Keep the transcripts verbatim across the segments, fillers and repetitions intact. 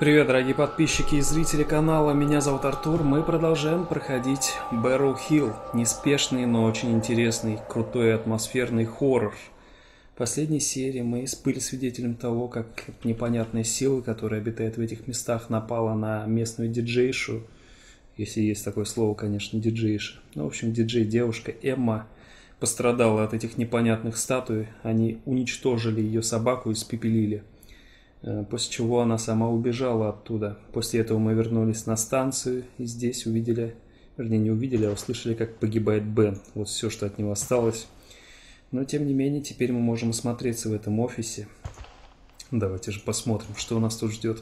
Привет, дорогие подписчики и зрители канала, меня зовут Артур. Мы продолжаем проходить Barrow Hill. Неспешный, но очень интересный, крутой и атмосферный хоррор. В последней серии мы были свидетелем того, как непонятная сила, которая обитает в этих местах, напала на местную диджейшу. Если есть такое слово, конечно, диджейша. Ну, в общем, диджей-девушка Эмма пострадала от этих непонятных статуй. Они уничтожили ее собаку и испепелили. После чего она сама убежала оттуда. После этого мы вернулись на станцию и здесь увидели, вернее не увидели, а услышали, как погибает Бен. Вот все, что от него осталось. Но тем не менее, теперь мы можем осмотреться в этом офисе. Давайте же посмотрим, что нас тут ждет.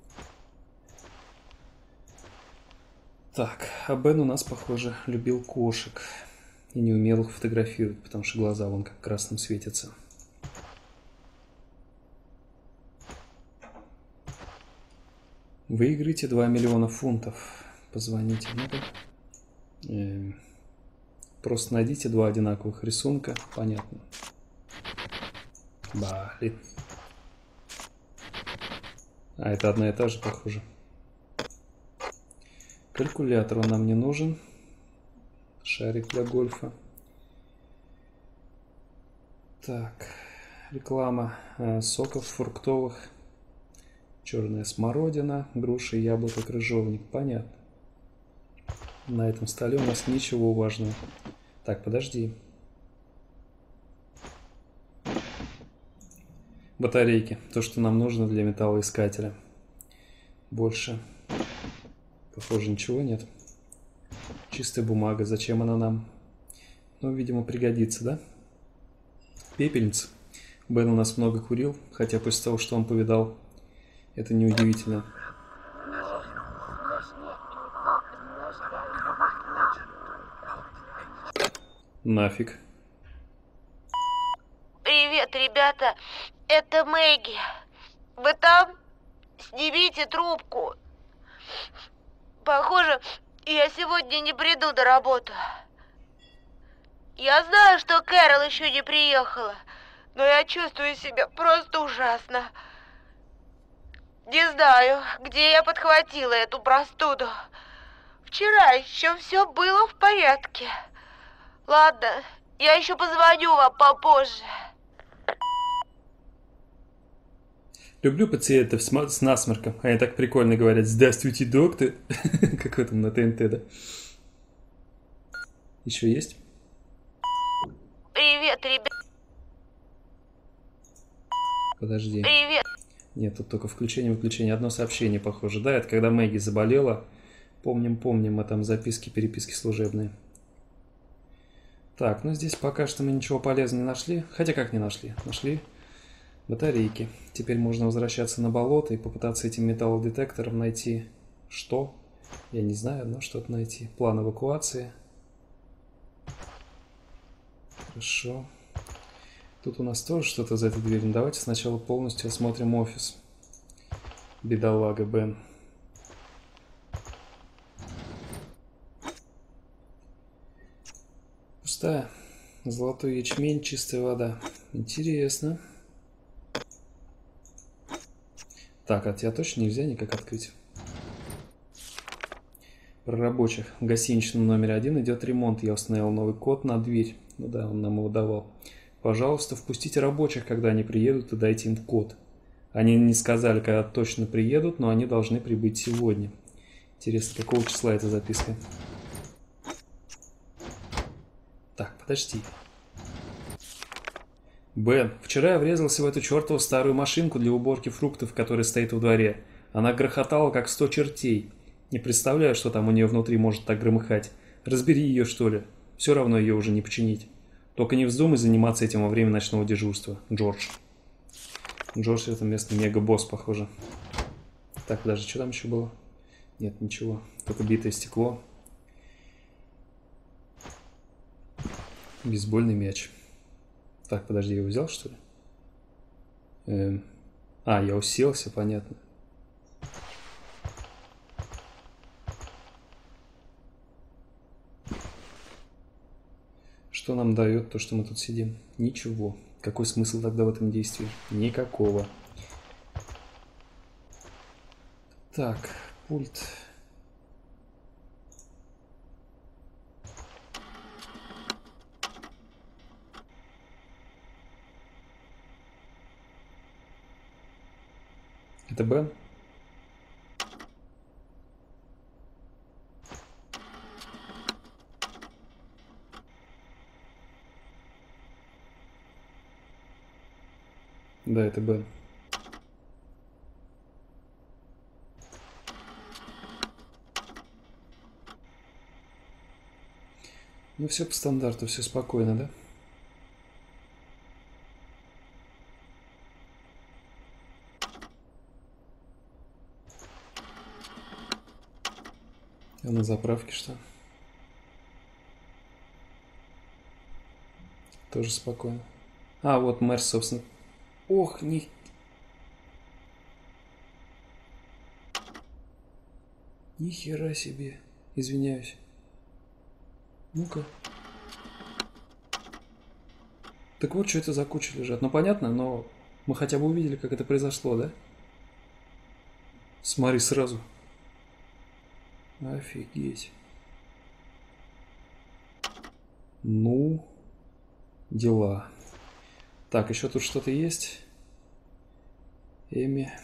Так, а Бен у нас, похоже, любил кошек. И не умел их фотографировать, потому что глаза вон как красным светятся. Выиграйте два миллиона фунтов. Позвоните. Ну-ка. Просто найдите два одинаковых рисунка. Понятно. Блин. А, это одна и та же, похоже. Калькулятор он нам не нужен. Шарик для гольфа. Так. Реклама э, соков фруктовых. Черная смородина, груши, яблоко, крыжовник. Понятно. На этом столе у нас ничего важного. Так, подожди. Батарейки. То, что нам нужно для металлоискателя. Больше, похоже, ничего нет. Чистая бумага. Зачем она нам? Ну, видимо, пригодится, да? Пепельница. Бен у нас много курил, хотя после того, что он повидал, это неудивительно. Нафиг. Привет, ребята. Это Мэгги. Вы там? Снимите трубку. Похоже, я сегодня не приду на работу. Я знаю, что Кэрол еще не приехала, но я чувствую себя просто ужасно. Не знаю, где я подхватила эту простуду. Вчера еще все было в порядке. Ладно, я еще позвоню вам попозже. Люблю пациентов с насморком. Они так прикольно говорят: «Здравствуйте, доктор». Как в этом на ТНТ, да? Еще есть? Привет, ребят. Подожди. Привет. Нет, тут только включение-выключение. Одно сообщение, похоже. Да, это когда Мэгги заболела. Помним, помним, мы там записки, переписки служебные. Так, ну здесь пока что мы ничего полезного не нашли. Хотя как не нашли? Нашли батарейки. Теперь можно возвращаться на болото и попытаться этим металлодетектором найти что? Я не знаю, но что-то найти. План эвакуации. Хорошо. Тут у нас тоже что-то за этой дверью. Давайте сначала полностью осмотрим офис. Бедолага Бен. Пустая. Золотой ячмень, чистая вода. Интересно. Так, а тебя точно нельзя никак открыть? Про рабочих. В гостиничном номере один идет ремонт. Я установил новый код на дверь. Ну да, он нам его давал. Пожалуйста, впустите рабочих, когда они приедут, и дайте им код. Они не сказали, когда точно приедут, но они должны прибыть сегодня. Интересно, какого числа эта записка? Так, подожди. Бен, вчера я врезался в эту чертову старую машинку для уборки фруктов, которая стоит во дворе. Она грохотала, как сто чертей. Не представляю, что там у нее внутри может так громыхать. Разбери ее, что ли. Все равно ее уже не починить. Только не вздумай заниматься этим во время ночного дежурства, Джордж. Джордж — это местный мега-босс, похоже. Так, подожди, что там еще было? Нет, ничего. Только битое стекло. Бейсбольный мяч. Так, подожди, я его взял, что ли? Эм... А, я уселся, понятно. Что нам дает то, что мы тут сидим? Ничего. Какой смысл тогда в этом действии? Никакого. Так, пульт. Это Бен? Да, это Бен. Ну, все по стандарту, все спокойно, да? А на заправке что? Тоже спокойно. А, вот мэр, собственно. Ох, не... Ни хера себе. Извиняюсь. Ну-ка. Так вот, что это за куча лежат. Ну, понятно, но мы хотя бы увидели, как это произошло, да? Смотри сразу. Офигеть. Ну, дела. Так, еще тут что-то есть. Эми.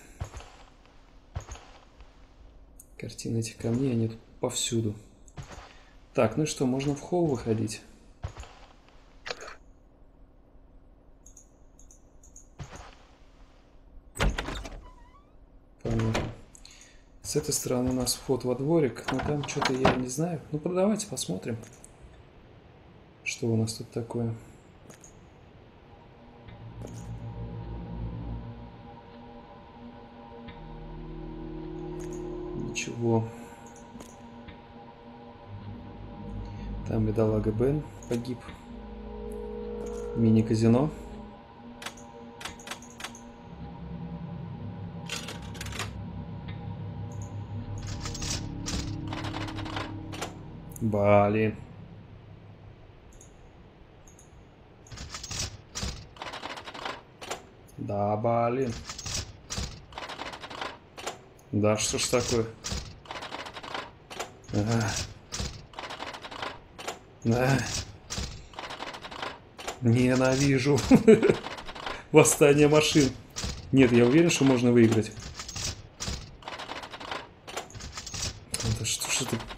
Картины этих камней, они тут повсюду. Так, ну и что, можно в холл выходить? Понятно. С этой стороны у нас вход во дворик, но там что-то я не знаю. Ну, давайте посмотрим, что у нас тут такое. Ничего. Там бедолага Бен погиб. Мини-казино. Блин. Да, блин. Да, что ж такое? Ага. Да. Ненавижу. Восстание машин. Нет, я уверен, что можно выиграть. Да что ж это...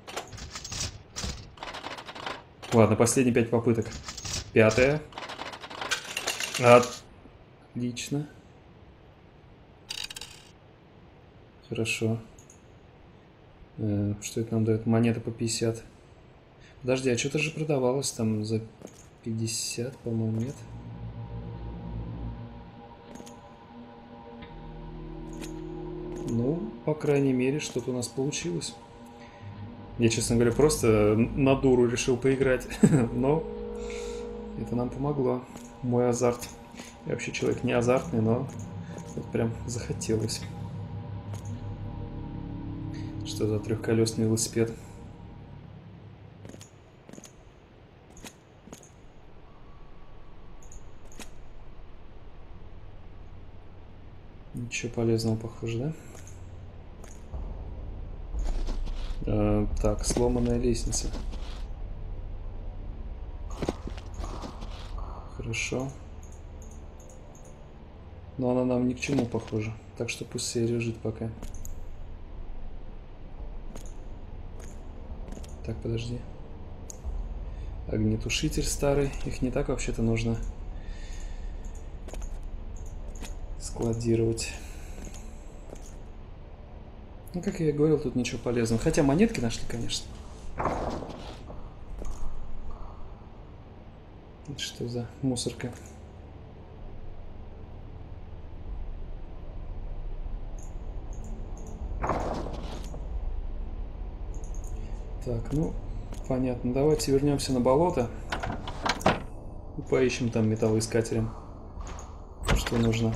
Ладно, последние пять попыток. Пятая. Отлично. Хорошо. Э, что это нам дает? Монеты по пятьдесят. Подожди, а что-то же продавалось там за пятьдесят, по-моему, нет? Ну, по крайней мере, что-то у нас получилось. Я, честно говоря, просто на дуру решил поиграть, но это нам помогло. Мой азарт. Я вообще человек не азартный, но вот прям захотелось. Что за трехколесный велосипед? Ничего полезного, похоже, да? А, так, сломанная лестница. Хорошо. Но она нам ни к чему, похоже. Так что пусть себе лежит пока. Так, подожди. Огнетушитель старый. Их не так вообще-то нужно складировать. Ну, как я и говорил, тут ничего полезного. Хотя монетки нашли, конечно. Это что за мусорка? Так, ну, понятно. Давайте вернемся на болото. И поищем там металлоискателем, что нужно.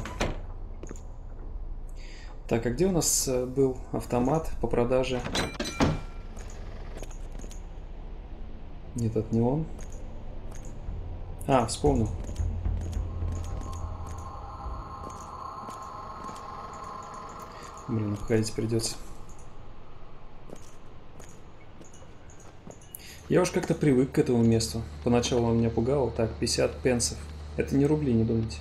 Так, а где у нас был автомат по продаже? Нет, это не он. А, вспомнил. Блин, уходить придется. Я уж как-то привык к этому месту. Поначалу он меня пугал. Так, пятьдесят пенсов. Это не рубли, не думайте.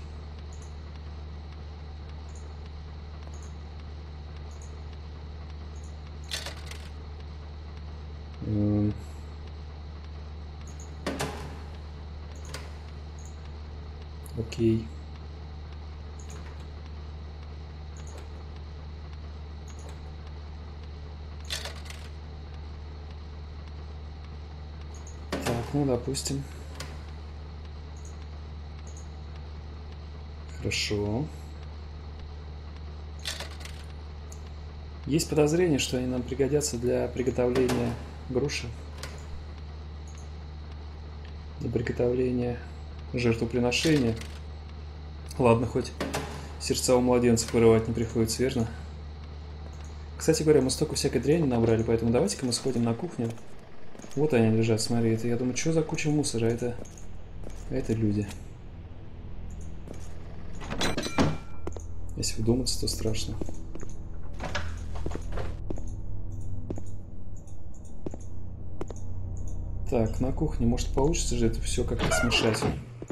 М. Окей. Ну, допустим. Хорошо. Есть подозрение, что они нам пригодятся для приготовления груши. Для приготовления жертвоприношения. Ладно, хоть сердца у младенцев вырывать не приходится, верно? Кстати говоря, мы столько всякой дряни набрали, поэтому давайте-ка мы сходим на кухню. Вот они лежат, смотри, это я думаю, что за куча мусора, это, это люди. Если вдуматься, то страшно. Так, на кухне, может, получится же это все как-то смешать.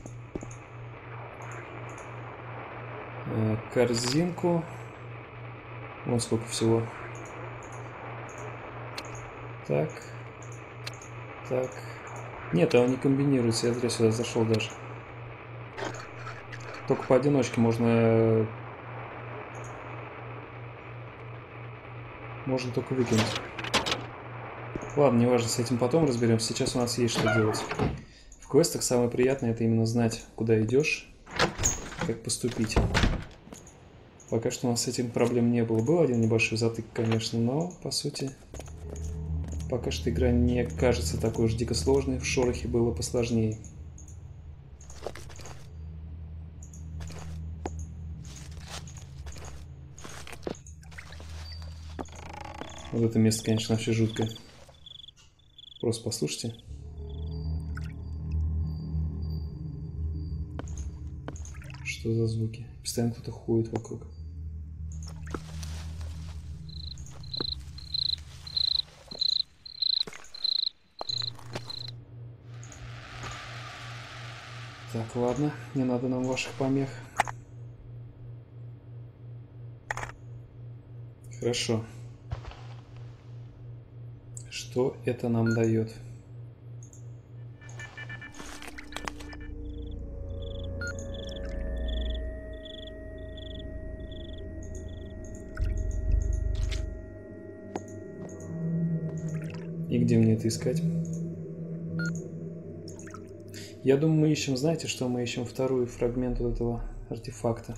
Э, корзинку. Вон сколько всего. Так. Так. Нет, он не комбинируется, я зря сюда зашел даже. Только поодиночке можно... Можно только выкинуть. Ладно, неважно, с этим потом разберемся. Сейчас у нас есть что делать. В квестах самое приятное — это именно знать, куда идешь, как поступить. Пока что у нас с этим проблем не было. Был один небольшой затык, конечно, но, по сути... Пока что игра не кажется такой уж дико сложной, в шорохе было посложнее. Вот это место, конечно, вообще жуткое. Просто послушайте. Что за звуки? Постоянно кто-то ходит вокруг. Так, ладно, не надо нам ваших помех. Хорошо. Что это нам дает? И где мне это искать? Я думаю, мы ищем, знаете, что мы ищем второй фрагмент вот этого артефакта.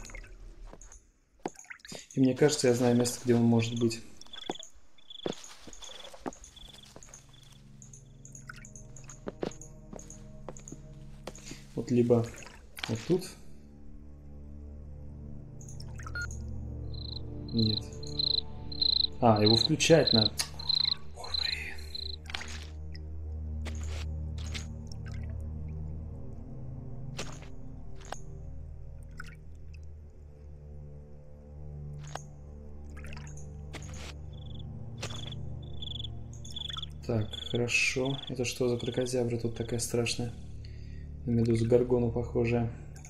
И мне кажется, я знаю место, где он может быть. Вот либо вот тут. Нет. А, его включать надо. Ой, блин. Так, хорошо. Это что за крокозябра тут такая страшная? На медузу Горгону похожая.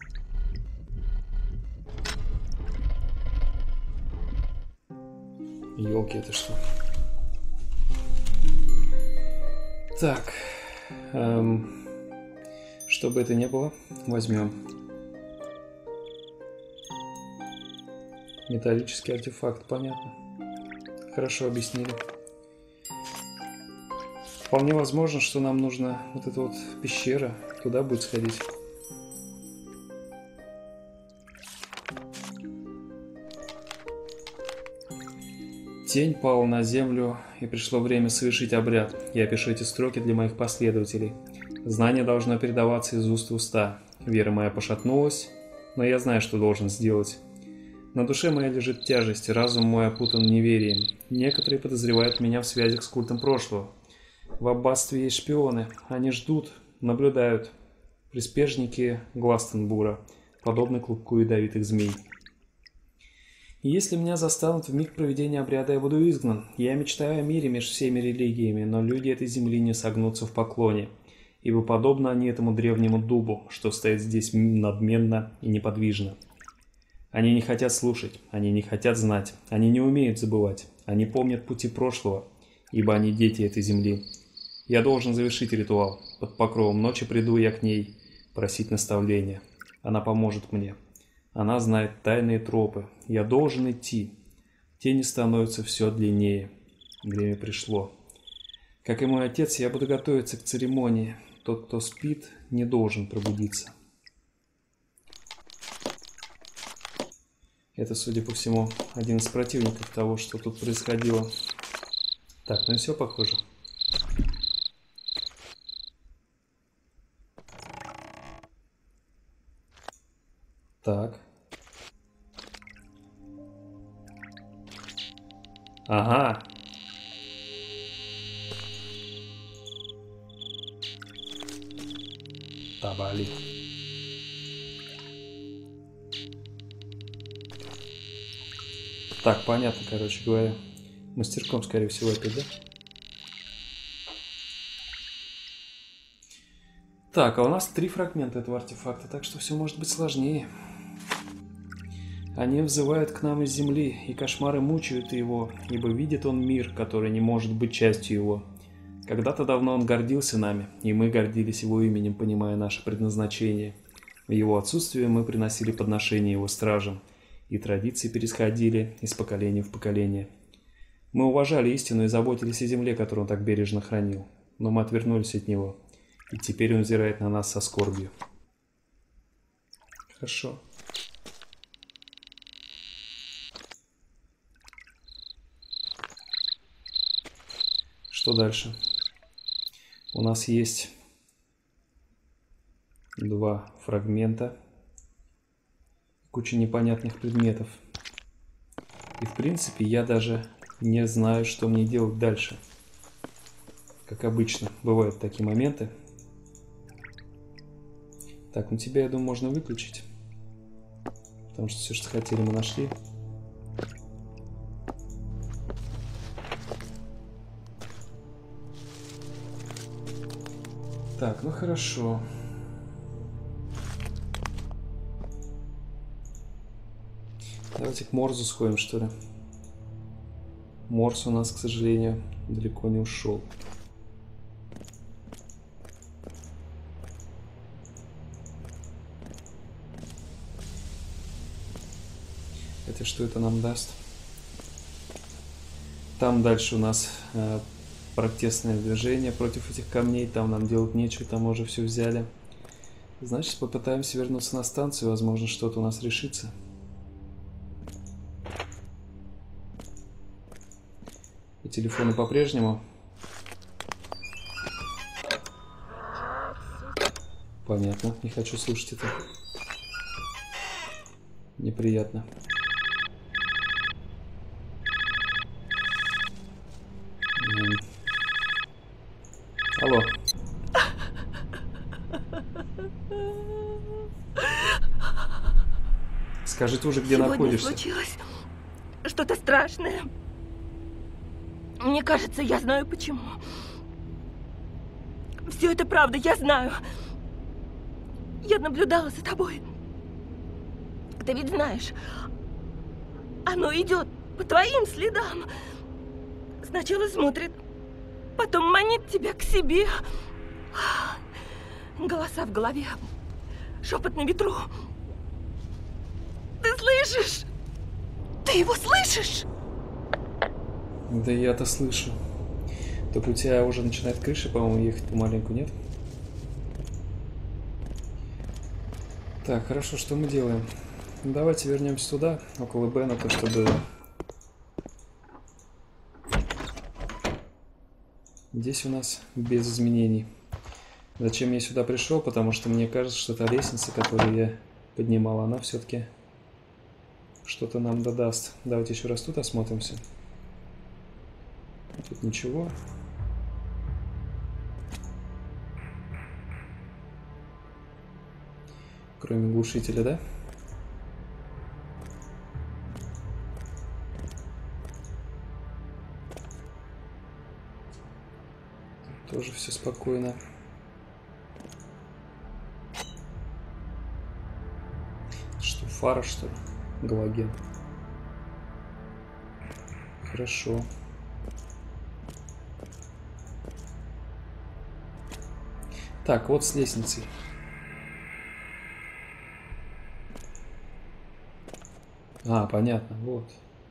Ёлки, это что? Так. Эм, что бы это ни было, возьмем. Металлический артефакт, понятно. Хорошо объяснили. Вполне возможно, что нам нужна вот эта вот пещера. Туда будет сходить. Тень пала на землю, и пришло время совершить обряд. Я пишу эти строки для моих последователей. Знание должно передаваться из уст в уста. Вера моя пошатнулась, но я знаю, что должен сделать. На душе моей лежит тяжесть, разум мой опутан неверием. Некоторые подозревают меня в связях с культом прошлого. В аббатстве есть шпионы. Они ждут, наблюдают. Приспешники Гластенбура, подобны клубку ядовитых змей. И если меня застанут в миг проведения обряда, я буду изгнан. Я мечтаю о мире между всеми религиями, но люди этой земли не согнутся в поклоне, ибо подобно они этому древнему дубу, что стоит здесь надменно и неподвижно. Они не хотят слушать, они не хотят знать, они не умеют забывать, они помнят пути прошлого, ибо они дети этой земли. Я должен завершить ритуал. Под покровом ночи приду я к ней просить наставления. Она поможет мне. Она знает тайные тропы. Я должен идти. Тени становятся все длиннее. Время пришло. Как и мой отец, я буду готовиться к церемонии. Тот, кто спит, не должен пробудиться. Это, судя по всему, один из противников того, что тут происходило. Так, ну и все похоже. Так. Ага. Табали. Так, понятно, короче говоря. Мастерком, скорее всего, опять, да? Так, а у нас три фрагмента этого артефакта, так что все может быть сложнее. Они взывают к нам из земли, и кошмары мучают его, ибо видит он мир, который не может быть частью его. Когда-то давно он гордился нами, и мы гордились его именем, понимая наше предназначение. В его отсутствие мы приносили подношения его стражам, и традиции пересходили из поколения в поколение. Мы уважали истину и заботились о земле, которую он так бережно хранил, но мы отвернулись от него, и теперь он взирает на нас со скорбью. Хорошо. Что дальше? У нас есть два фрагмента, куча непонятных предметов. И в принципе я даже не знаю, что мне делать дальше. Как обычно, бывают такие моменты. Так, ну тебя, я думаю, можно выключить. Потому что все, что хотели, мы нашли. Так, ну хорошо. Давайте к Морзу сходим, что ли. Морз у нас, к сожалению, далеко не ушел. Хотя что это нам даст? Там дальше у нас э, протестное движение против этих камней. Там нам делать нечего, там уже все взяли. Значит, попытаемся вернуться на станцию. Возможно, что-то у нас решится. По телефону по-прежнему. Понятно. Не хочу слушать это. Неприятно. Алло. Скажи ты уже, где Сегодня находишься. Случилось что-то страшное. Мне кажется, я знаю почему. Все это правда, я знаю. Я наблюдала за тобой. Ты ведь знаешь, оно идет по твоим следам. Сначала смотрит, потом манит тебя к себе. Голоса в голове, шепот на ветру. Ты слышишь? Ты его слышишь? Да я-то слышу. Только у тебя уже начинает крыша, по-моему, ехать помаленьку, нет? Так, хорошо, что мы делаем? Давайте вернемся туда, около Беннета, чтобы... Здесь у нас без изменений. Зачем я сюда пришел? Потому что мне кажется, что та лестница, которую я поднимал, она все-таки что-то нам додаст. Давайте еще раз тут осмотримся. Тут ничего. Кроме глушителя, да? Тоже все спокойно. Что, фара, что ли? Галоген. Хорошо. Так, вот с лестницей. А, понятно, вот.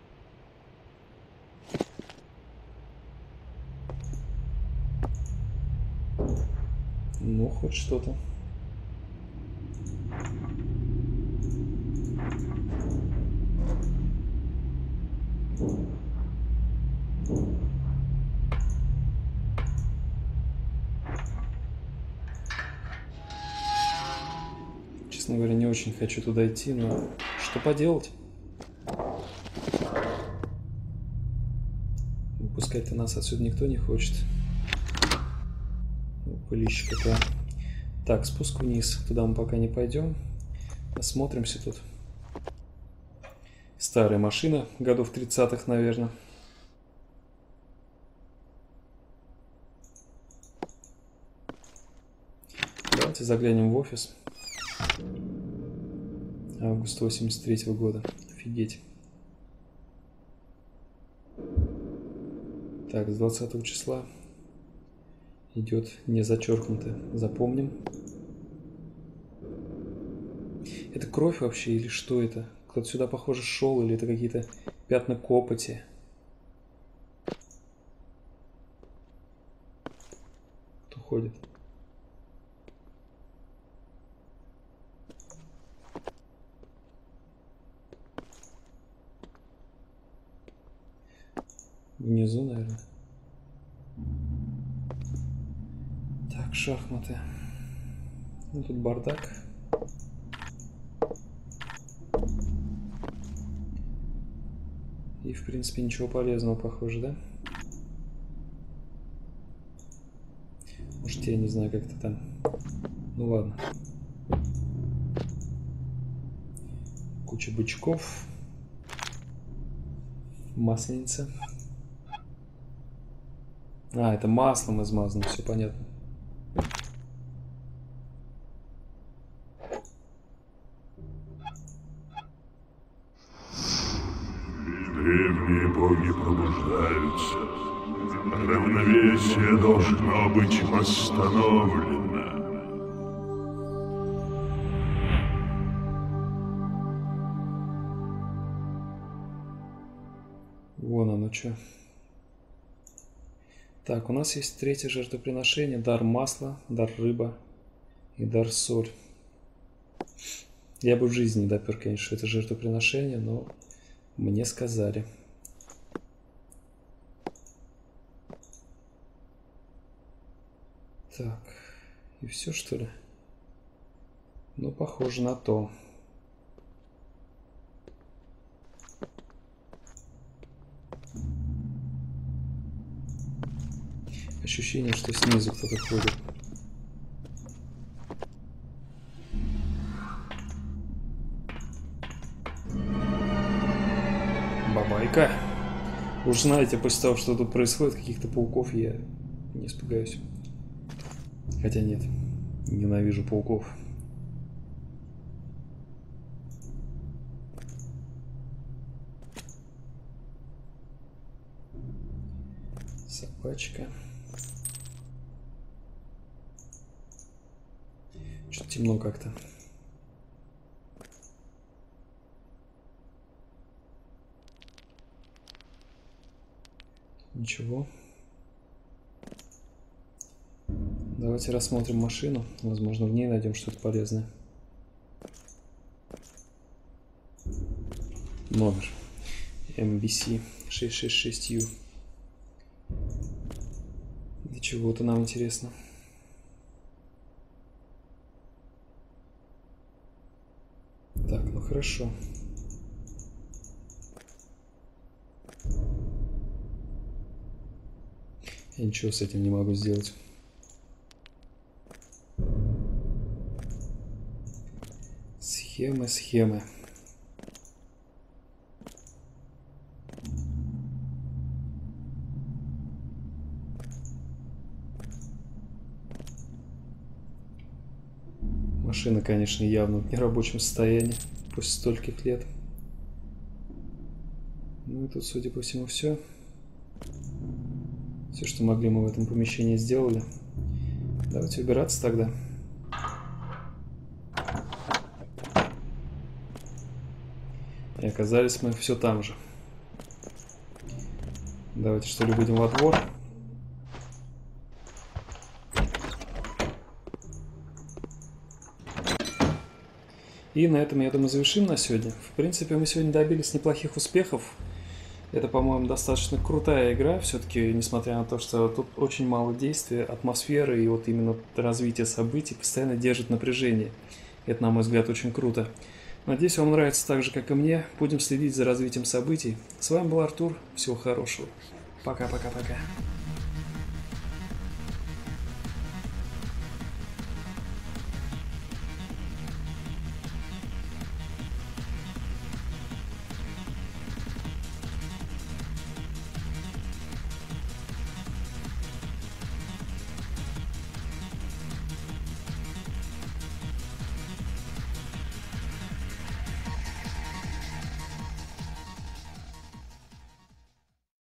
Ну, хоть что-то. Честно говоря, не очень хочу туда идти, но что поделать? Выпускать-то нас отсюда никто не хочет. Пылища какая. Так, спуск вниз. Туда мы пока не пойдем. Осмотримся тут. Старая машина, годов тридцатых, наверное. Давайте заглянем в офис. Август восемьдесят третьего года. Офигеть. Так, с двадцатого числа идет не зачеркнуто. Запомним. Это кровь вообще или что это? Кто-то сюда, похоже, шел, или это какие-то пятна копоти? Кто ходит? Внизу, наверное. Так, шахматы. Ну, тут бардак. И, в принципе, ничего полезного, похоже, да? Может, я не знаю, как это там. Ну, ладно. Куча бычков. Масленица. А, это маслом измазано, все понятно. Древние боги пробуждаются. Равновесие должно быть восстановлено. Вон оно что. Так, у нас есть третье жертвоприношение. Дар масла, дар рыба и дар соль. Я бы в жизни не допер, конечно, что это жертвоприношение, но мне сказали. Так, и все, что ли? Ну, похоже на то. Ощущение, что снизу кто-то ходит. Бабайка. Уж знаете, после того, что тут происходит, каких-то пауков, я не испугаюсь. Хотя нет, ненавижу пауков. Собачка. Что-то темно как-то. Ничего. Давайте рассмотрим машину. Возможно, в ней найдем что-то полезное. Номер эм би си шестьсот шестьдесят шесть ю. Для чего-то нам интересно. Так, ну хорошо. Я ничего с этим не могу сделать. Схемы, схемы. Машина, конечно, явно в нерабочем состоянии после стольких лет. Ну и тут, судя по всему, все. Все, что могли, мы в этом помещении сделали. Давайте убираться тогда. И оказались мы все там же. Давайте, что ли, будем во двор. И на этом, я думаю, завершим на сегодня. В принципе, мы сегодня добились неплохих успехов. Это, по-моему, достаточно крутая игра. Все-таки, несмотря на то, что тут очень мало действия, атмосферы и вот именно развитие событий постоянно держит напряжение. Это, на мой взгляд, очень круто. Надеюсь, вам нравится так же, как и мне. Будем следить за развитием событий. С вами был Артур. Всего хорошего. Пока-пока-пока.